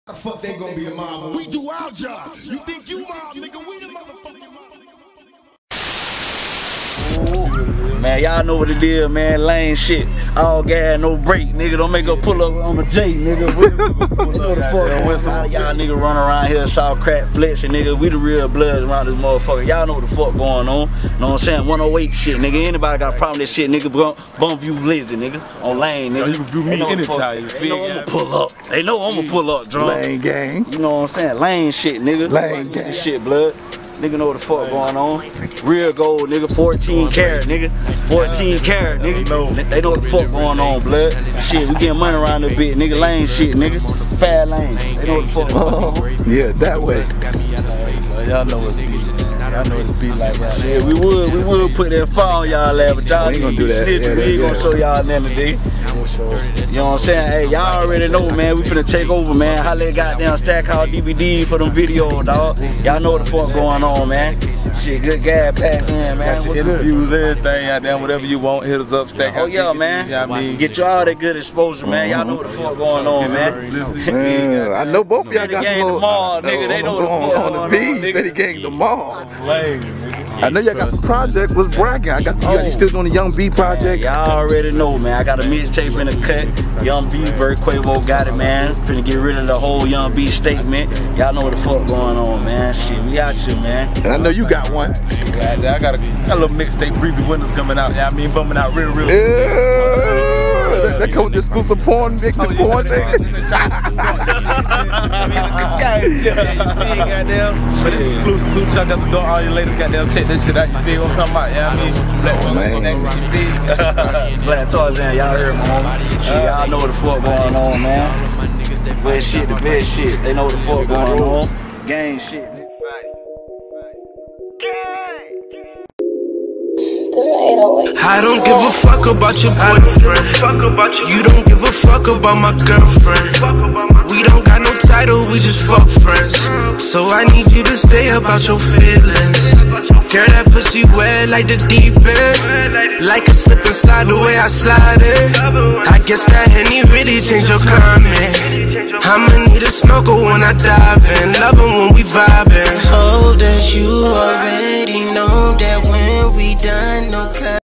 The fuck they gonna be the mob? We do our job. You think you mob, nigga? We the motherfucking mob. Man, y'all know what it is, man. Lane shit. All gas, no brake, nigga. Don't make her pull up on the J, nigga. You know the fuck. Y'all nigga run around here, saw crack flexing, nigga. We the real bloods around this motherfucker. Y'all know what the fuck going on. Know what I'm saying? 108 shit, nigga. Anybody got a problem with that shit, nigga? Bump you Lizzy, nigga. On Lane, nigga. You review me anytime. They know I'ma pull up. They know I'ma pull up, drunk. Lane gang. You know what I'm saying? Lane shit, nigga. Lane gang. Shit, blood. Nigga know what the fuck going on. Real gold, nigga. 14 karat, nigga. 14 karat, nigga. They know what the fuck going on, blood. Shit, we getting money around this bitch, nigga. Lane shit, nigga. Fat Lane. They know what the fuck going on. Yeah, that way. Y'all know what it be. Y'all know what it be like that. Yeah, we would put that fire on y'all ass, but y'all ain't gonna do that. We ain't gonna show y'all nothing today. You know what I'm saying? Hey, y'all already know, man. We finna take over, man. Holla at goddamn Stackhouse DVD for them videos, dog. Y'all know what the fuck going on, man. Shit, good gas packed in, man. Got your interviews, everything out there, whatever you want, hit us up, Stackhouse. Oh yeah, man. You know what I mean? Get you all that good exposure, man. Y'all know what the fuck going on, man. I know both of y'all got some little nigga. They know what the fuck on the beat. Fetty Gang the mall. I know y'all got some project was bragging. You still doing the Young B project? Y'all already know, man. I got a mixtape in the cut. Young B, Vert Quavo got it, man. Finna get rid of the whole Young B statement. Y'all know what the fuck going on, man. Shit, we out here, man. And I know you got one. I got a little mixtape, Breezy Windows coming out. Yeah, I mean, bumming out real. That comes with exclusive porn, victim porn thing. But it's exclusive too. Chuck out the door. All your ladies goddamn check this shit out. You feel what I'm talking about? Yeah, I mean, Black Tarzan, y'all heard me, homie. Shit, y'all know what the fuck going on, man. Best shit, the best shit. They know what the fuck going on. Gang shit. I don't give a fuck about your boyfriend. You don't give a fuck about my girlfriend. We don't got no title, we just fuck friends. So I need you to stay about your feelings. Girl, that pussy wet like the deep end. Like a slip and slide the way I slide it. I guess that Henny really changed your comment. I'ma need a snorkel when I dive in. Love 'em when we vibing. Told us you already know that when we done, no cut.